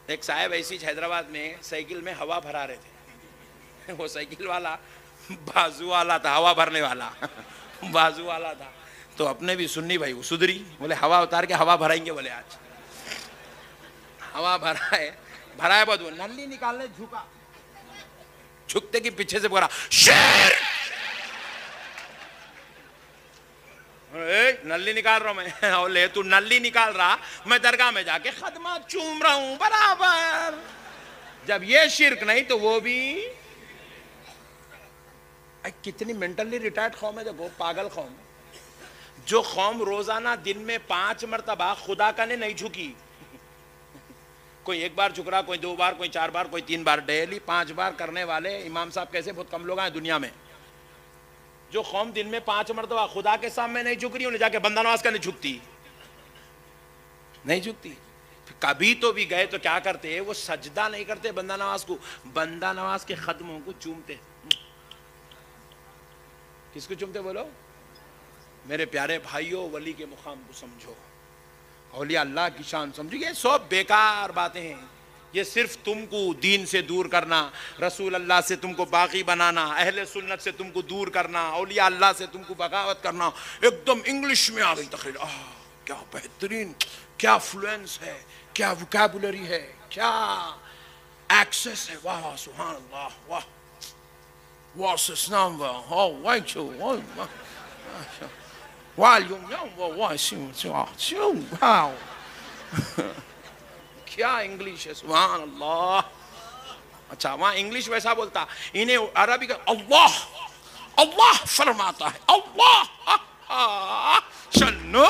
ایک صاحب ایسی حیدرآباد میں سائیکل میں ہوا بھرا رہے تھے. وہ سائیکل والا بازو والا تھا, ہوا بھرنے والا بازو والا تھا. تو اپنے بھی سنی بھائی سدھری, بولے ہوا اتار کے ہوا بھرائیں گے. بولے آج ہوا بھرا ہے بہت. وہ نلی نکالنے جھکا, جھکتے کی پیچھے سے بولا شیر, نلی نکال رہا ہوں میں. بولے تو نلی نکال رہا, میں درگاہ میں جا کے خدمات چوم رہا ہوں برابر. جب یہ شرک نہیں تو وہ بھی. کتنی مینٹلی ریٹائرڈ قوم ہے دیکھو, پاگل قوم. جو قوم روزانہ دن میں 5 مرتبہ خدا کا نہیں جھکی, کوئی 1 بار جھک رہا, کوئی 2 بار, کوئی 4 بار, کوئی 3 بار, ڈیلی 5 بار کرنے والے امام صاحب کیسے بہت کم لوگ ہیں دنیا میں. جو قوم دن میں 5 مرتبہ خدا کے سامنے نہیں جھک رہی, انہیں جا کے بندہ نواز کا نہیں جھکتی, نہیں جھکتی. کبھی تو بھی گئے تو کیا کرتے, وہ سجدہ نہیں کرتے بندہ نواز کو, بندہ نواز کے قدموں کو چومتے. کس کو چومتے بولو؟ میرے پیارے بھائیوں, ولی کے مقام کو سمجھو, اولیاء اللہ کی شان سمجھو. یہ سب بیکار باتیں ہیں. یہ صرف تم کو دین سے دور کرنا, رسول اللہ سے تم کو باغی بنانا, اہل سنت سے تم کو دور کرنا, اولیاء اللہ سے تم کو بغاوت کرنا. ایک دم انگلش میں آ گئی تقریر, کیا بہترین, کیا فلوئنس ہے, کیا وکیبولری ہے, کیا ایکسس ہے, واہ سبحان اللہ, واہ واس اسلام, واہ وائٹ شو, واہ کیا انگلش ہے, سبحان اللہ. اچھا وہاں انگلش ویسا بولتا, انہیں عربی کا اللہ اللہ فرماتا ہے, اللہ چلو.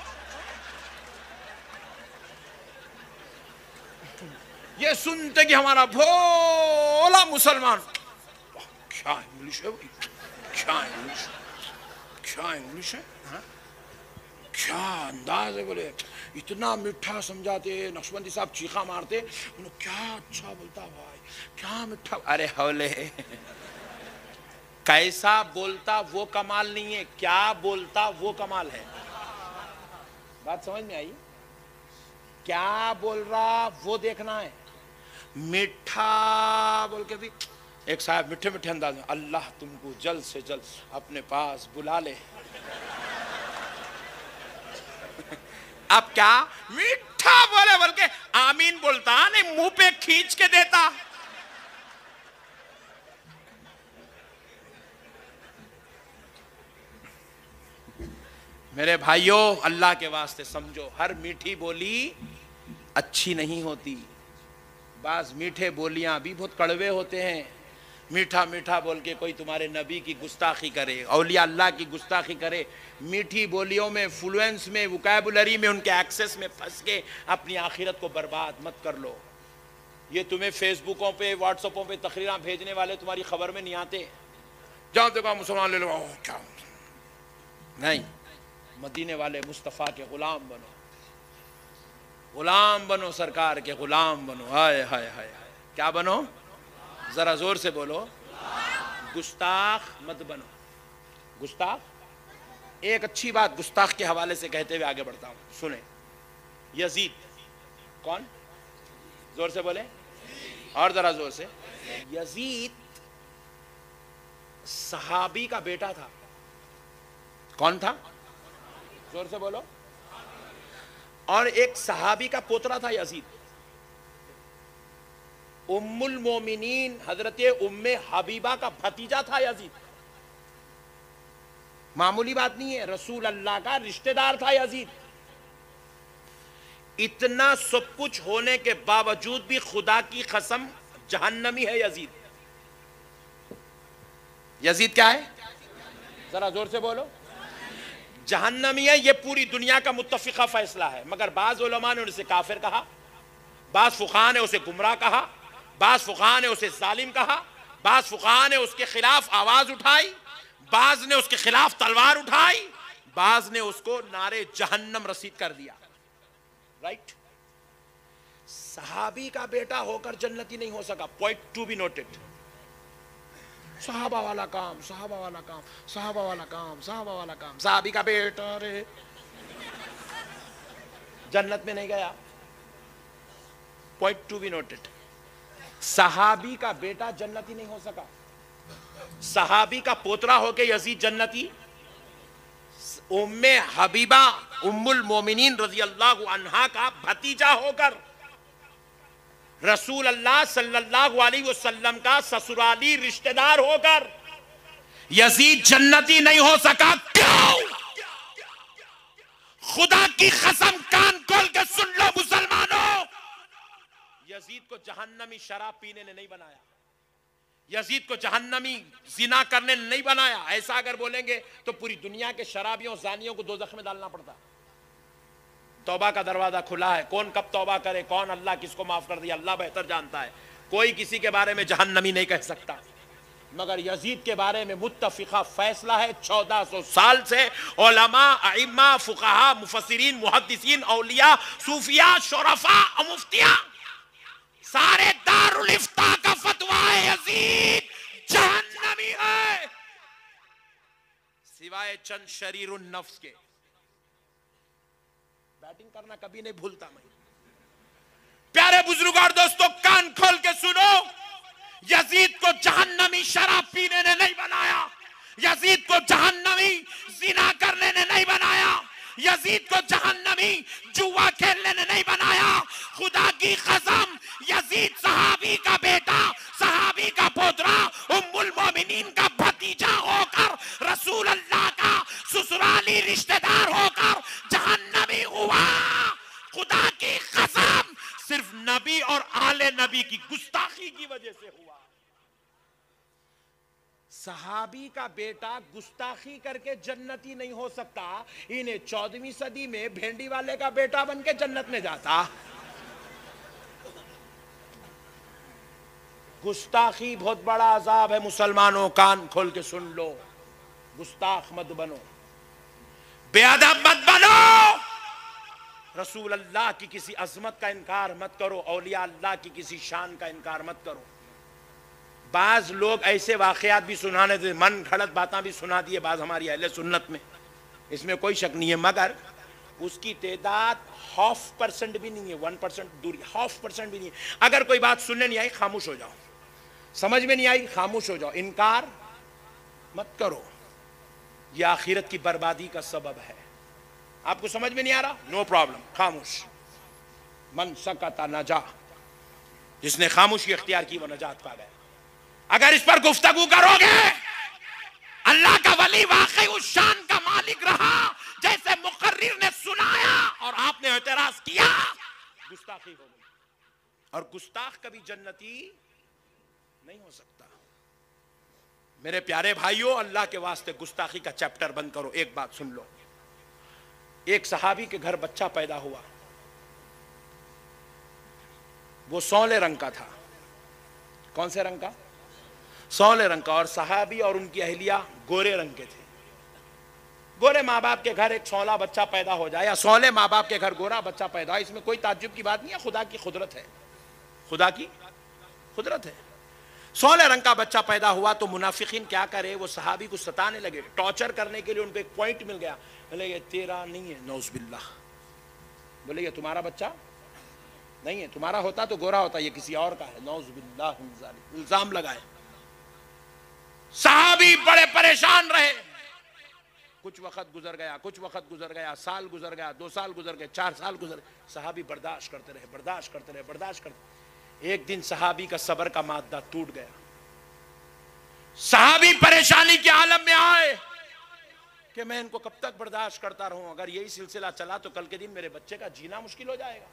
یہ سنتے کہ ہمارا بھولا مسلمان, کیا انگلش ہے بھائی, کیا انگلش, کیا انگلش ہے, کیا انداز ہے. بولے اتنا میٹھا سمجھاتے, نقشبندی صاحب چیخا مارتے, کیا اچھا بولتا بھائی, کیا میٹھا. ارے حولے, کیسا بولتا وہ کمال نہیں ہے, کیا بولتا وہ کمال ہے. بات سمجھ میں آئی؟ کیا بول رہا وہ دیکھنا ہے. میٹھا بول کے بھی, ایک صاحب میٹھے میٹھے انداز میں, اللہ تم کو جلد سے جلد اپنے پاس بلا لے. اب کیا میٹھا بولے بول کے آمین بولتا, نہیں منہ پہ کھینچ کے دیتا. میرے بھائیوں, اللہ کے واسطے سمجھو, ہر میٹھی بولی اچھی نہیں ہوتی. بعض میٹھے بولیاں بھی بہت کڑوے ہوتے ہیں. میٹھا میٹھا بول کے کوئی تمہارے نبی کی گستاخی کرے, اولیاء اللہ کی گستاخی کرے, میٹھی بولیوں میں, فلوئنس میں, وکیبولری میں, ان کے ایکسس میں پھنس کے اپنی آخرت کو برباد مت کر لو. یہ تمہیں فیس بکوں پہ, واٹس ایپوں پہ تقریراں بھیجنے والے تمہاری خبر میں نہیں آتے. جاؤ دیکھو مسلمان لے لو, کیا نہیں. مدینے والے مصطفیٰ کے غلام بنو, غلام بنو, سرکار کے غلام بنو. ہائے ہائے ہائے, کیا بنو, ذرا زور سے بولو, گستاخ مت بنو. گستاخ, ایک اچھی بات گستاخ کے حوالے سے کہتے ہوئے آگے بڑھتا ہوں, سنیں. یزید کون, زور سے بولیں, اور ذرا زور سے. یزید صحابی کا بیٹا تھا. کون تھا, زور سے بولو. اور ایک صحابی کا پوترا تھا یزید. ام المومنین حضرت ام حبیبہ کا بھتیجا تھا یزید. معمولی بات نہیں ہے, رسول اللہ کا رشتہ دار تھا یزید. اتنا سب کچھ ہونے کے باوجود بھی خدا کی قسم جہنمی ہے یزید. یزید کیا ہے, ذرا زور سے بولو. جہنمی ہے, یہ پوری دنیا کا متفقہ فیصلہ ہے. مگر بعض علماء نے اسے کافر کہا, بعض فقہاء نے اسے گمراہ کہا, بعض فقہاء نے اسے ظالم کہا, بعض فقہاء نے اس کے خلاف آواز اٹھائی, بعض نے اس کے خلاف تلوار اٹھائی, بعض نے اس کو نعرے جہنم رسید کر دیا. رائٹ. صحابی کا بیٹا ہو کر جنتی نہیں ہو سکا. Point to be noted. صحابہ والا کام, صحابہ والا کام, صحابہ والا کام, صحابہ والا کام. صحابی کا بیٹا رے جنت میں نہیں گیا. Point to be noted. सहाबी का बेटा जन्नती नहीं हो सका, सहाबी का पोतरा होके यजीद जन्नती, उम्मे हबीबा उम्मुल मोमिनीन रजी अल्लाह अन्हा का भतीजा होकर रसूल अल्लाह सल्लल्लाहु अलैहि वसल्लम का ससुराली रिश्तेदार होकर यजीद जन्नती नहीं हो सका। क्यों? खुदा की कसम, कान खोल के सुन लो मुसलमानों, यजीद को जहन्नमी शराब पीने ने नहीं बनाया, यजीद को जहन्नमी जिना करने ने नहीं बनाया। ऐसा अगर बोलेंगे तो पूरी दुनिया के शराबियों जानियों को दोज़ख में डालना पड़ता। तौबा का दरवाजा खुला है, कौन कब तौबा करे, कौन अल्लाह किसको माफ कर दिया अल्लाह बेहतर जानता है। कोई किसी के बारे में जहन्नमी नहीं कह सकता, मगर यजीद के बारे में मुत्तफिका फैसला है 1400 साल से। उलमा, अइम्मा, फुक़हा, मुफस्सिरीन, मुहद्दिसीन, औलिया, सूफिया, शुरफा और मुफ्तिया, सारे दारुल इफ्ता का फतवा है यजीद जहन्नमी है, सिवाय चंद शरीरुन नफ्स के। बैटिंग करना कभी नहीं भूलता मैं। प्यारे बुजुर्ग और दोस्तों, कान खोल के सुनो, यजीद को जहन्नमी शराब पीने ने नहीं बनाया, यजीद को जहन्नमी जिना करने ने नहीं बनाया, यजीद को जहन्नमी जुआ खेलने ने नहीं बनाया। खुदा की कसम, यजीद सहाबी का बेटा, सहाबी का पोतरा, उम्मुल मोमिनीन का भतीजा होकर रसूल अल्लाह का ससुराली रिश्तेदार होकर जहन्नमी हुआ। खुदा की कसम, सिर्फ नबी और आले नबी की गुस्ताखी की वजह से हुआ। सहाबी का बेटा गुस्ताखी करके जन्नती नहीं हो सकता, इन्हें 14वीं सदी में भेंडी वाले का बेटा बन के जन्नत में जाता। गुस्ताखी बहुत बड़ा अजाब है मुसलमानों, कान खोल के सुन लो। गुस्ताख मत बनो, बेअदब मत बनो, रसूल अल्लाह की किसी अजमत का इनकार मत करो, औलिया अल्लाह की किसी शान का इनकार मत करो। बाज लोग ऐसे वाकयात भी सुनाने थे, मन घड़त बातें भी सुना दिए बाज हमारी अहले सुन्नत में, इसमें कोई शक नहीं है, मगर उसकी तादाद 0.5% भी नहीं है, 1% दूरी, 0.5% भी नहीं है। अगर कोई बात सुनने नहीं आई खामोश हो जाओ, समझ में नहीं आई खामोश हो जाओ, इनकार मत करो, यह आखिरत की बर्बादी का सबब है। आपको समझ में नहीं आ रहा, नो प्रॉब्लम, खामोश। मन सकता नजा, जिसने खामोशी इख्तियार की वो नजात पा गया। अगर इस पर गुफ्तगू करोगे, अल्लाह का वली वाकई उस शान का मालिक रहा जैसे मुकर्रिर ने सुनाया और आपने एतराज किया, गुस्ताखी हो गई। और गुस्ताख कभी जन्नती नहीं हो सकता। मेरे प्यारे भाइयों, अल्लाह के वास्ते गुस्ताखी का चैप्टर बंद करो। एक बात सुन लो, एक सहाबी के घर बच्चा पैदा हुआ, वो सौले रंग का था। कौन से रंग का? सौले रंग का। और सहाबी और उनकी अहलिया गोरे रंग के थे। गोरे माँ बाप के घर एक सौला बच्चा पैदा हो जाए या सौले माँ बाप के घर गोरा बच्चा पैदा हो, इसमें कोई ताज्जुब की बात नहीं है, खुदा की खुदरत है, खुदा की खुदरत है। सौले रंग का बच्चा पैदा हुआ तो मुनाफिकीन क्या करे, वो सहाबी को सताने लगे, टॉर्चर करने के लिए उनको एक पॉइंट मिल गया। बोले ये तेरा नहीं है, नौज़ुबिल्लाह। बोले ये तुम्हारा बच्चा नहीं है, तुम्हारा होता तो गोरा होता, ये किसी और का है, नौज़ुबिल्लाह। इल्जाम लगाए। सहाबी बड़े परेशान रहे। कुछ वक्त गुजर गया, कुछ वक्त गुजर गया, साल गुजर गया, 2 साल गुजर गए, 4 साल गुजर गए। सहाबी बर्दाश्त करते रहे, बर्दाश्त करते रहे, बर्दाश्त करते। एक दिन सहाबी का सब्र का मादा टूट गया। सहाबी परेशानी के आलम में आए कि मैं इनको कब तक बर्दाश्त करता रहूं, अगर यही सिलसिला चला तो कल के दिन मेरे बच्चे का जीना मुश्किल हो जाएगा।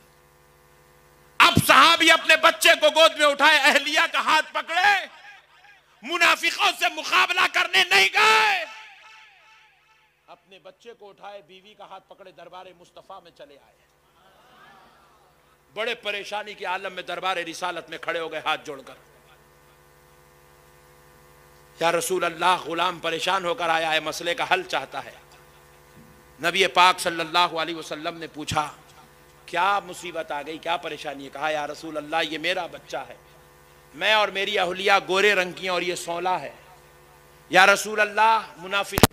अब सहाबी अपने बच्चे को गोद में उठाए, अहलिया का हाथ पकड़े, मुनाफिकों से मुकाबला करने नहीं गए, अपने बच्चे को उठाए, बीवी का हाथ पकड़े, दरबार मुस्तफा में चले आए। बड़े परेशानी के आलम में दरबार रिसालत में खड़े हो गए हाथ जोड़कर। या रसूल अल्लाह, गुलाम परेशान होकर आया है, मसले का हल चाहता है। नबी पाक सल्लल्लाहु अलैहि वसल्लम ने पूछा क्या मुसीबत आ गई, क्या परेशानी है? कहा या रसूल अल्लाह, ये मेरा बच्चा है, मैं और मेरी अहलिया गोरे रंग की और ये सौला है। या रसूल अल्लाह, मुनाफिक